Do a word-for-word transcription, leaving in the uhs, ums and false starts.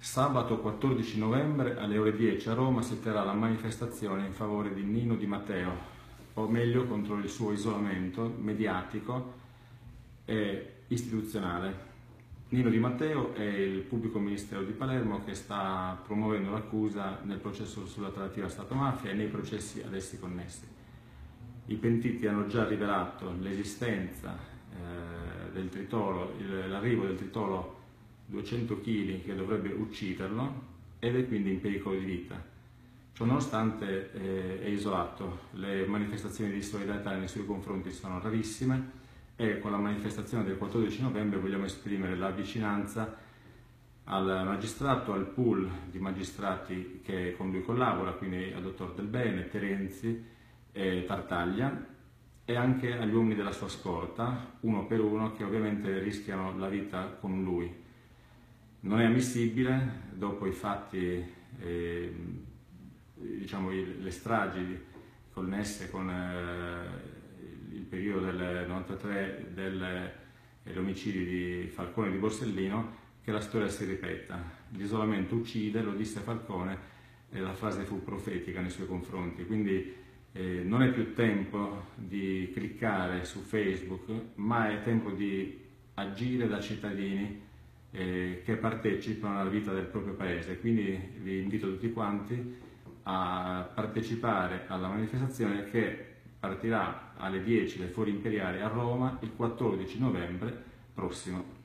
Sabato quattordici novembre alle ore dieci a Roma si terrà la manifestazione in favore di Nino Di Matteo, o meglio contro il suo isolamento mediatico e istituzionale. Nino Di Matteo è il pubblico ministero di Palermo che sta promuovendo l'accusa nel processo sulla trattativa Stato-mafia e nei processi ad essi connessi. I pentiti hanno già rivelato l'esistenza eh, del tritolo, l'arrivo del tritolo duecento chili che dovrebbe ucciderlo ed è quindi in pericolo di vita. Ciononostante eh, è isolato, le manifestazioni di solidarietà nei suoi confronti sono rarissime e con la manifestazione del quattordici novembre vogliamo esprimere la vicinanza al magistrato, al pool di magistrati che con lui collabora, quindi al dottor Del Bene, Terenzi e Tartaglia, e anche agli uomini della sua scorta, uno per uno, che ovviamente rischiano la vita con lui. Non è ammissibile, dopo i fatti, eh, diciamo le stragi connesse con eh, il periodo del novantatré degli omicidi di Falcone e di Borsellino, che la storia si ripeta. L'isolamento uccide, lo disse Falcone, e la frase fu profetica nei suoi confronti. Quindi eh, non è più tempo di cliccare su Facebook, ma è tempo di agire da cittadini eh, che partecipano alla vita del proprio paese. Quindi vi invito tutti quanti a partecipare alla manifestazione che partirà alle dieci dai Fori Imperiali a Roma il quattordici novembre prossimo.